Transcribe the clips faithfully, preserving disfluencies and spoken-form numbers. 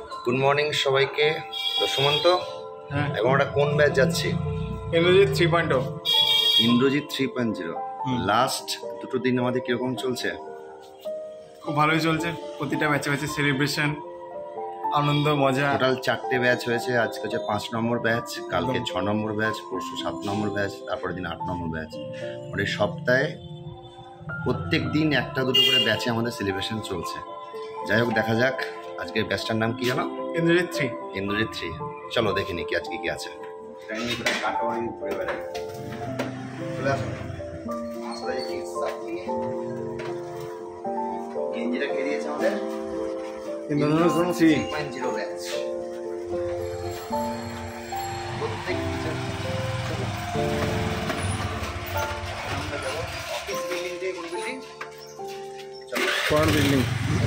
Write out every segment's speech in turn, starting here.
Good morning সবাইকে। তো সুমন্ত, হ্যাঁ এখন আমরা কোন ব্যাচ যাচ্ছি? Indrajit three point O. Indrajit three point zero. Last দুটো দিন আমাদের কিরকম চলছে? খুব ভালোই চলছে, প্রতিটা ব্যাচে ব্যাচে সেলিব্রেশন, আনন্দ, মজা। টোটাল চারটে ব্যাচ হয়েছে। আজকে হচ্ছে পাঁচ নম্বর ব্যাচ, কালকে ছ নম্বর ব্যাচ, পরশু সাত নম্বর ব্যাচ, তারপরের দিন আট নম্বর ব্যাচ। মানে সপ্তাহে প্রত্যেক দিন একটা দুটো করে ব্যাচে আমাদের সেলিব্রেশন চলছে। যাই হোক, দেখা যাক আজকের ব্যাচটার নাম কি জানো? ইন্দ্রজিৎ থ্রি। ইন্দ্রজিৎ থ্রি। চলো দেখে নি কি আজকে কি আছে। গেঞ্জিটা কে দিয়েছে আমাদের? Indrajit three point zero batch. প্রত্যেক অফিস বিল্ডিং দিয়ে কোন বিল্ডিং? কোন বিল্ডিং?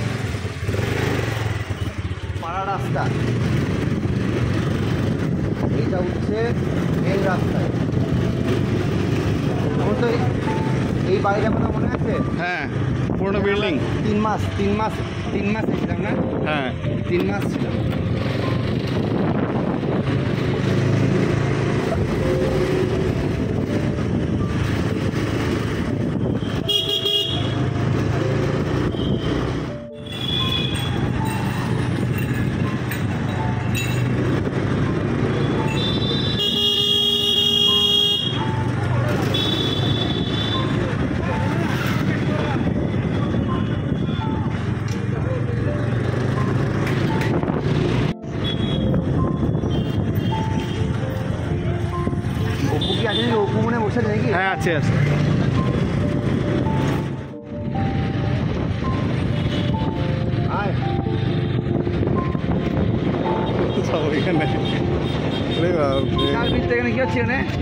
পাড়া রাস্তা, এইটা হচ্ছে মেন রাস্তায়। তো এই বাড়িটার কথা মনে আছে? হ্যাঁ, পুরোনো বিল্ডিং। তিন মাস তিন মাস তিন মাস ছিলাম না? হ্যাঁ, তিন মাস ছিলাম। অপু মনে বসে নাকি? হ্যাঁ আছে আছে। এখানে কি হচ্ছে?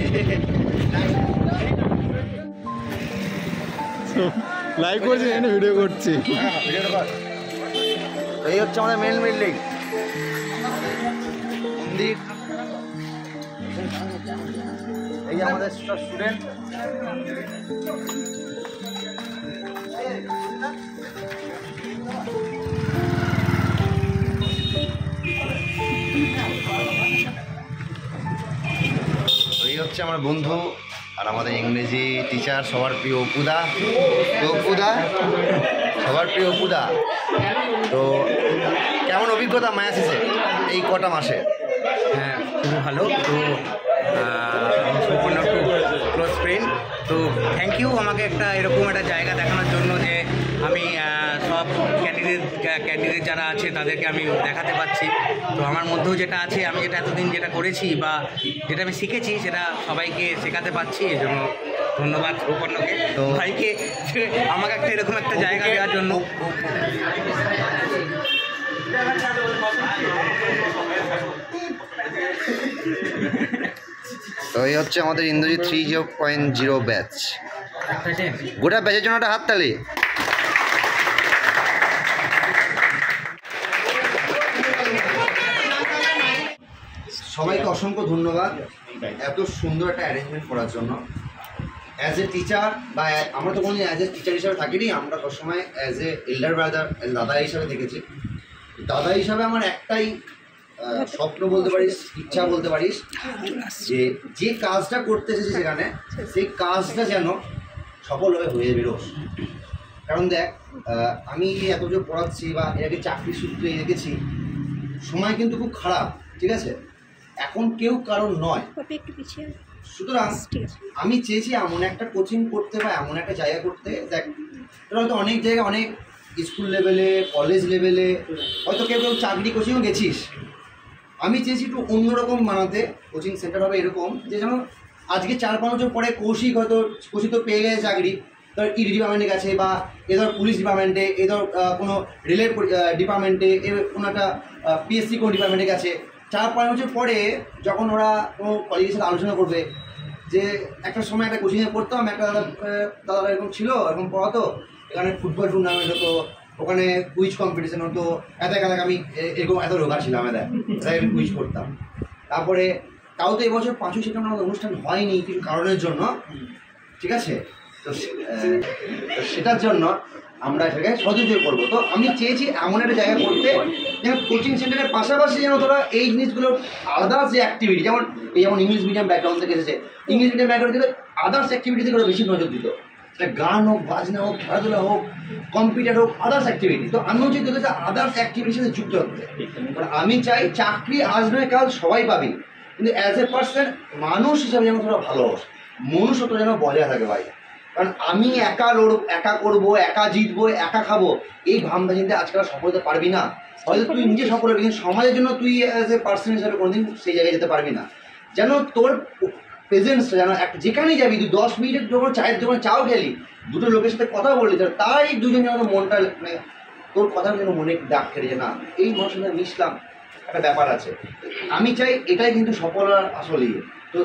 লাইভ করছি, ভিডিও করছি। এই হচ্ছে আমাদের মেন বিল্ডিং, মন্দির। এই আমাদের স্টুডেন্ট। এই হচ্ছে আমার বন্ধু আর আমাদের ইংরেজি টিচার, সবার প্রিয় অপুদা। অপুদা সবার প্রিয় অপুদা। তো কেমন অভিজ্ঞতা মায়াশিসে এই কটা মাসে? হ্যাঁ, খুব ভালো। তো সম্পূর্ণ টু ক্লোজ ফ্রেন্ড। তো থ্যাংক ইউ আমাকে একটা এরকম একটা জায়গা দেখানোর জন্য, যে আমি সব ক্যান্ডিডেট ক্যান্ডিডেট যারা আছে তাদেরকে আমি দেখাতে পাচ্ছি। তো আমার মধ্যেও যেটা আছে, আমি যেটা এতদিন যেটা করেছি বা যেটা আমি শিখেছি, সেটা সবাইকে শেখাতে পাচ্ছি। এই জন্য ধন্যবাদ উপন্নকে, তো ভাইকে আমাকে একটা এরকম একটা জায়গা দেওয়ার জন্য। তো এই হচ্ছে আমাদের Indrajit three zero point zero batch. গোটা ব্যাচের জন্য একটা হাততালি। সবাইকে অসংখ্য ধন্যবাদ এত সুন্দর একটা অ্যারেঞ্জমেন্ট করার জন্য। অ্যাজ এ টিচার, বা আমরা তো কোনো অ্যাজ এ টিচার হিসাবে থাকিনি, আমরা সবসময় অ্যাজ এ এল্ডার ব্রাদার, দাদা হিসাবে দেখেছি। দাদা হিসাবে আমার একটাই স্বপ্ন বলতে পারিস, ইচ্ছা বলতে পারিস, যে যে কাজটা করতে এসেছি সেখানে, সেই কাজটা যেন সফলভাবে হয়ে বেরোস। কারণ দেখ, আমি এত যে পড়াচ্ছি বা এর আগে চাকরি সূত্রে দেখেছি, সময় কিন্তু খুব খারাপ, ঠিক আছে? এখন কেউ কারণ নয়। সুতরাং আমি চেয়েছি এমন একটা কোচিং করতে বা এমন একটা জায়গা করতে। দেখ, তোরা হয়তো অনেক জায়গায়, অনেক স্কুল লেভেলে, কলেজ লেভেলে, হয়তো কেউ কেউ চাকরি কোচিংও গেছিস। আমি চেয়েছি একটু অন্যরকম বানাতে। কোচিং সেন্টার হবে এরকম যে যেন আজকে চার পাঁচ বছর পরে কৌশিক হয়তো কৌশিক তো পেয়ে গেছে চাকরি, ধর ইডি ডিপার্টমেন্টে গেছে, বা এ ধর পুলিশ ডিপার্টমেন্টে, এ ধর কোনো রেলের ডিপার্টমেন্টে, এ কোনো একটা পিএসসি কোনো ডিপার্টমেন্টে গেছে। চার পাঁচ বছর পরে যখন ওরা কোনো কলেজের সাথে আলোচনা করবে যে একটা সময় একটা কোচিংয়ে পড়তাম, একটা দাদা দাদা এরকম ছিল, এরকম পড়াতো, এখানে ফুটবল টুর্নামেন্ট হতো, ওখানে কুইজ কম্পিটিশন হতো, এত একা আমি এরকম এত রোগা ছিলাম, এত আমি কুইজ করতাম। তারপরে তাও তো এবছর পাঁচই সেপ্টেম্বর আমাদের অনুষ্ঠান হয়নি কিছু কারণের জন্য, ঠিক আছে? তো সেটার জন্য আমরা সেটাকে সদুপযোগ করবো। তো আমি চেয়েছি এমন একটা জায়গা করতে যেন কোচিং সেন্টারের পাশাপাশি যেন তোরা এই জিনিসগুলো আদার্স যে অ্যাক্টিভিটি, যেমন এই যেমন ইংলিশ মিডিয়াম ব্যাকগ্রাউন্ড থেকে এসেছে, ইংলিশ মিডিয়াম ব্যাকগ্রাউন্ড থেকে আদার্স অ্যাক্টিভিটি থেকে ওরা বেশি নজর দিত, সেটা গান হোক, বাজনা হোক, খেলাধুলা হোক, কম্পিউটার হোক, আদার্স অ্যাক্টিভিটি। তো আমি হচ্ছে তোদের আদার্স অ্যাক্টিভিটির সাথে যুক্ত হতে। আমি চাই চাকরি আজ নয় কাল সবাই পাবি, কিন্তু অ্যাজ এ পার্সন মানুষ হিসাবে যেন তোরা ভালোবাসে, মনুষ্যত্ব যেন বজায় থাকে ভাই। কারণ আমি একা লড়ব, একা করবো, একা জিতবো, একা খাবো, এই ভাবনা চিন্তা আজকাল সফল হতে পারবি না। হয়তো তুই নিজে সফল হবি, কিন্তু সমাজের জন্য তুই অ্যাজ এ পার্সন হিসাবে কোনোদিন সেই জায়গায় যেতে পারবি না। যেন তোর প্রেজেন্সটা যেন একটা যেখানেই যাবি, তুই দশ মিনিটের যখন চায়ের যখন চাও খেলি, দুটো লোকের সাথে কথা বললি, তাই দুজন যেন মনটা মানে তোর কথা যেন মনে ডাক খেলে যে না এই মানুষের সাথে মিশলাম, একটা ব্যাপার আছে। আমি চাই এটাই কিন্তু সফলতার আসলেই। তো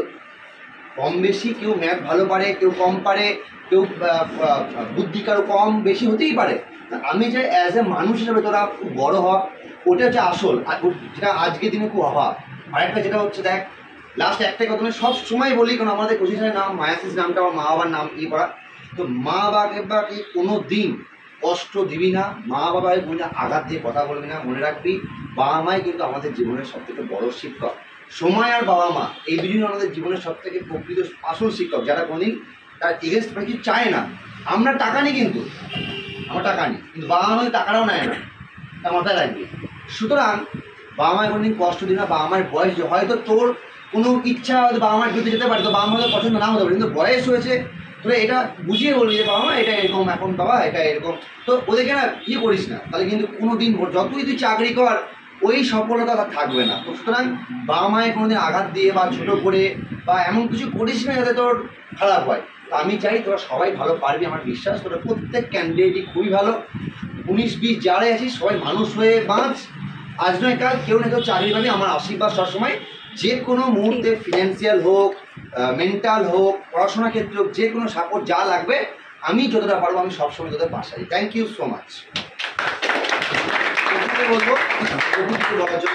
কম বেশি কেউ ম্যাথ ভালো পারে, কেউ কম পারে, কেউ বুদ্ধি কারো কম বেশি হতেই পারে। আমি চাই অ্যাজ এ মানুষ হিসাবে তোরা খুব বড় হওয়া, ওটা হচ্ছে আসল, যেটা আজকের দিনে খুব অভাব। আরেকটা যেটা হচ্ছে দেখ, লাস্ট একটাই কথা আমি সব সময় বলি, কারণ আমাদের কোচিংয়ের নাম মায়াসিস, নামটা আমার মা বাবার নাম ই করা। তো মা বাবাকে বাকে কোনো দিন কষ্ট দিবি না, মা বাবাকে কোনো আঘাত দিয়ে কথা বলবি না। মনে রাখবি বাবা মাই কিন্তু আমাদের জীবনের সব থেকে বড় শিক্ষক। সময় আর বাবা মা এই দুজন আমাদের জীবনের সব থেকে প্রকৃত আসল শিক্ষক, যারা কোনোদিন তার এগেনস্ট কিছু চায় না। আমরা টাকা নিই, কিন্তু আমরা টাকা নিই, কিন্তু বাবা মায়ের টাকাটাও নেয় না, তা মাথায় রাখবি। সুতরাং বাবা মায়ের কোনোদিন কষ্ট দিই না। বাবা মায়ের বয়স হয়তো তোর কোনো ইচ্ছা হয়তো বাবা মায়ের বিরুদ্ধে যেতে পারে, তো বাবা মায়ের পছন্দ না হতে পারে, কিন্তু বয়স হয়েছে তোরা এটা বুঝিয়ে বলবি যে বাবা মা এটা এরকম, এখন বাবা এটা এরকম। তো ওদেরকে না ইয়ে করিস না, তাহলে কিন্তু কোনো দিন যতই তুই চাকরি কর ওই সফলতা তার থাকবে না। তো সুতরাং বাবা মায়ের কোনোদিন আঘাত দিয়ে বা ছোটো করে বা এমন কিছু করিস না যাতে তোর খারাপ হয়। তো আমি চাই তোরা সবাই ভালো পারবি, আমার বিশ্বাস। তোরা প্রত্যেক ক্যান্ডিডেটই খুবই ভালো, উনিশ বিশ যারাই আছিস সবাই মানুষ হয়ে বাঁচ। আজ নয় কাল কেউ না কেউ চাকরি পাবি, আমার আশীর্বাদ সবসময়। যে কোনো মুহূর্তে ফিনান্সিয়াল হোক, মেন্টাল হোক, পড়াশোনার ক্ষেত্রে হোক, যে কোনো সাপোর্ট যা লাগবে আমি যতটা পারবো আমি সবসময় তোদের পাশে আছি। Thank you so much. বলবো বলার জন্য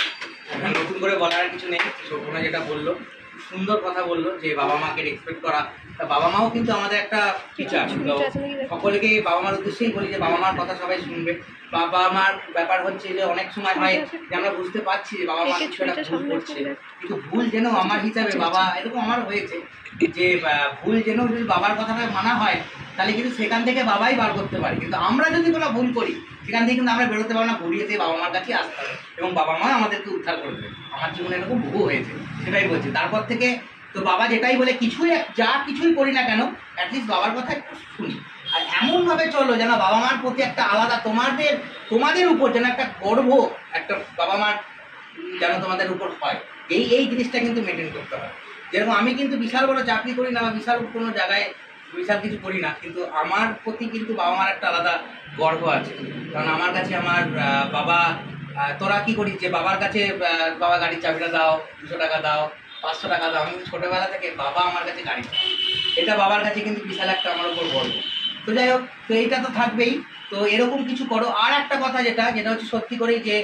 নতুন করে বলার কিছু নেই, শোভনা যেটা বললো সুন্দর কথা বললো যে বাবা মাকে রেসপেক্ট করা। তা বাবা মাও কিন্তু আমাদের একটা টিচার, সকলকে বাবা মার উদ্দেশ্যেই বলি যে বাবা মার কথা সবাই শুনবে। বাবা মার ব্যাপার হচ্ছে যে অনেক সময় হয় যে আমরা বুঝতে পারছি যে বাবা মা কিছু একটা ভুল করছে, কিন্তু ভুল যেন আমার হিসাবে বাবা, এরকম আমার হয়েছে যে ভুল যেন যদি বাবার কথাটা মানা হয় তাহলে কিন্তু সেখান থেকে বাবাই বার করতে পারে। কিন্তু আমরা যদি কোনো ভুল করি সেখান থেকে কিন্তু আমরা বেরোতে পারবো না, ঘুরিয়ে দিয়ে বাবা মার কাছেই আসতে হবে এবং বাবা মা আমাদেরকে উদ্ধার করবে। আমার জীবনে এরকম বহু হয়েছে, সেটাই বলছি। তারপর থেকে তো বাবা যেটাই বলে কিছুই যা কিছুই করি না কেন অ্যাটলিস্ট বাবার কথা একটু শুনি, আর এমনভাবে চলো যেন বাবা মার প্রতি একটা আলাদা তোমাদের তোমাদের উপর যেন একটা গর্ব একটা বাবা মার যেন তোমাদের উপর হয়, এই এই জিনিসটা কিন্তু মেনটেন করতে হয়। যেরকম আমি কিন্তু বিশাল বড় চাকরি করি না বা বিশাল কোনো জায়গায় বিশাল কিছু করি না, কিন্তু আমার প্রতি কিন্তু বাবা মার একটা আলাদা গর্ব আছে। কারণ আমার কাছে আমার বাবা, তোরা কি করিস যে বাবার কাছে বাবা গাড়ির চাবিটা দাও, দুশো টাকা দাও, পাঁচশো টাকা দাও, আমি ছোটোবেলা থেকে বাবা আমার কাছে গাড়ি, এটা বাবার কাছে কিন্তু বিশাল একটা আমার উপর গর্ব। তো যাই হোক, তো এইটা তো থাকবেই। তো এরকম কিছু করো। আর একটা কথা যেটা যেটা হচ্ছে সত্যি করেই যে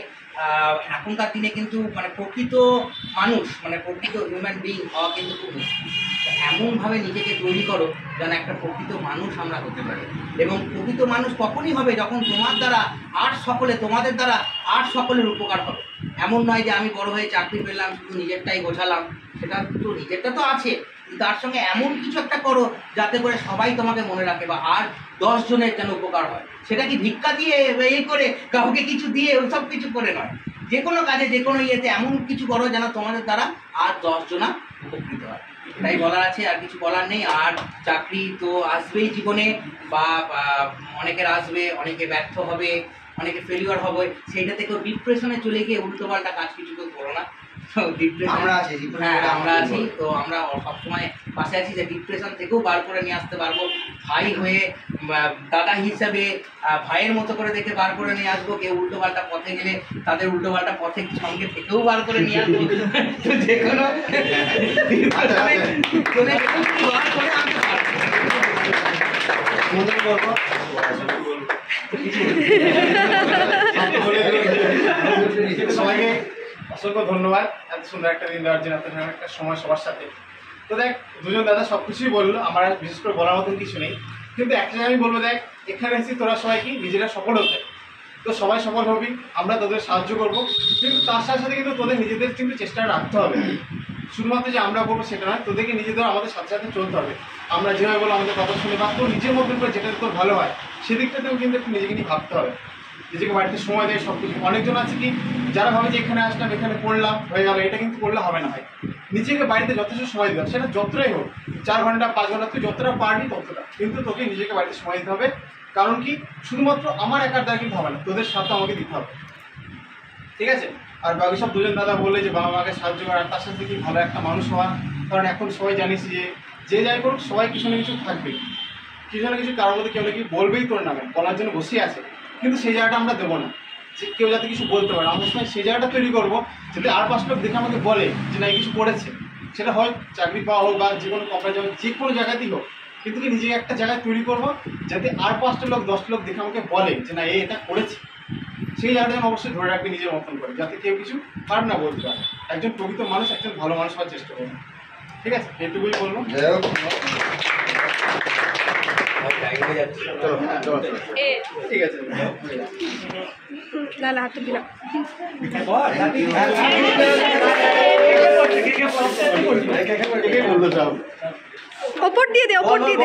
এখনকার দিনে কিন্তু মানে প্রকৃত মানুষ মানে প্রকৃত হিউম্যান বিং হওয়া কিন্তু খুব মুশকিল। এমনভাবে নিজেকে তৈরি করো যেন একটা প্রকৃত মানুষ আমরা হতে পারি। এবং প্রকৃত মানুষ কখনই হবে যখন তোমার দ্বারা আর সকলে, তোমাদের দ্বারা আর সকলের উপকার হবে। এমন নয় যে আমি বড় হয়ে চাকরি পেলাম শুধু নিজেরটাই গোছালাম, সেটা তো নিজেরটা তো আছে, তার সঙ্গে এমন কিছু একটা করো যাতে করে সবাই তোমাকে মনে রাখে বা আর দশ জনের যেন উপকার হয়। সেটা কি ভিক্ষা দিয়ে এই করে কাউকে কিছু দিয়ে ওইসব কিছু করে নয়, যে কোনো কাজে যে কোনো ইয়েতে এমন কিছু করো যেন তোমাদের দ্বারা আর দশ জনা উপকৃত হয়। এটাই বলার আছে, আর কিছু বলার নেই। আর চাকরি তো আসবেই জীবনে, বা অনেকের আসবে, অনেকে ব্যর্থ হবে, অনেকে ফেলিওর হবে, সেইটা থেকেও ডিপ্রেশনে চলে গিয়ে উল্টোপাল্টা কাজ কিছু তো করো না। আমরা আছি, হ্যাঁ আমরা আছি, তো আমরা সবসময় পাশে আছি যে ডিপ্রেশন থেকেও বার করে নিয়ে আসতে পারবো। ভাই হয়ে দাদা হিসাবে ভাইয়ের মতো করে দেখে বার করে নিয়ে আসবো। কেউ উল্টো পাল্টা পথে গেলে তাদের উল্টো পাল্টা পথে সঙ্গে থেকেও বার করে নিয়ে আসবো। যে কোনো সবাইকে অসংখ্য ধন্যবাদ এত সুন্দর একটা দিন দেওয়ার জন্য, এত একটা সময় সবার সাথে। তো দেখ দুজন দাদা সব কিছুই বললো, আমার বিশেষ করে বলার মতন কিছু নেই, কিন্তু একটা আমি বলবো দেখ এখানে এসে তোরা সবাই কি নিজেরা সফল হতে, তো সবাই সফল হবি, আমরা তোদের সাহায্য করব, কিন্তু তার সাথে সাথে কিন্তু তোদের নিজেদের কিন্তু চেষ্টা রাখতে হবে। শুধুমাত্র যে আমরা করবো সেটা নয়, তোদেরকে নিজেদের আমাদের সাথে সাথে চলতে হবে। আমরা যেভাবে বলো আমাদের কথা শুনে বা তোর নিজের মতন করে যেটা তোর ভালো হয় সেদিকটাতেও কিন্তু একটু নিজেকে নিয়ে ভাবতে হবে। নিজেকে বাড়িতে সময় দেয় সব কিছু। অনেকজন আছে কি যারা ভাবে যে এখানে আসলাম এখানে পড়লাম হয়ে গেল, এটা কিন্তু করলে হবে না ভাই। নিজেকে বাড়িতে যথেষ্ট সময় দিতে হবে, সেটা যতটাই হোক, চার ঘন্টা পাঁচ ঘন্টা তুই যতটা পারবি ততটা, কিন্তু তোকে নিজেকে বাড়িতে সময় দিতে হবে। কারণ কি শুধুমাত্র আমার একার দ্বারা কিন্তু হবে না, তোদের সাথে আমাকে দিতে হবে, ঠিক আছে? আর বাকি সব দুজন দাদা বললে যে বাবা মাকে সাহায্য করার, তার সাথে কি ভালো একটা মানুষ হওয়া। কারণ এখন সবাই জানিস যে যে যাই করুক সবাই কিছু না কিছু থাকবে, কিছু না কিছু কারোর মধ্যে কেউ না কি বলবেই তোর নামে, বলার জন্য বসে আছে, কিন্তু সেই জায়গাটা আমরা দেবো না, যে কেউ যাতে কিছু বলতে পারে। আমরা সময় সেই জায়গাটা তৈরি করবো যাতে আর পাঁচ লোক দেখে আমাকে বলে যে না কিছু করেছে, সেটা হয় চাকরি পাওয়া হোক বা যে কোনো কোম্পানি যাওয়া, যে কোনো জায়গাতেই হোক, কিন্তু কি নিজেকে একটা জায়গায় তৈরি করবো যাতে আর পাঁচটা লোক দশটা লোক দেখে আমাকে বলে যে না এ এটা করেছে। সেই জায়গাটা আমি অবশ্যই ধরে রাখবি নিজের মতন করে, যাতে কেউ কিছু খারাপ না বলতে পারে। একজন প্রকৃত মানুষ একজন ভালো মানুষ হওয়ার চেষ্টা করবে, ঠিক আছে? এইটুকুই বলবো। ঠিক আছে, ওপর দিয়ে দে, ওপর দিয়ে দে।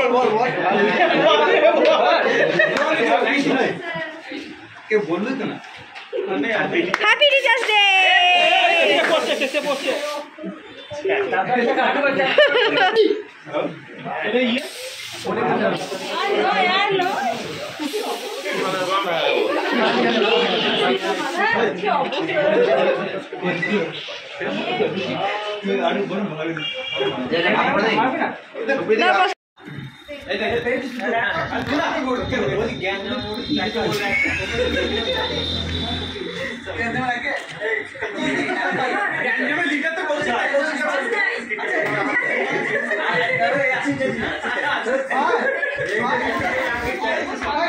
কেউ বলবে তো না হ্যাপি টিচার্স ডে। লিখে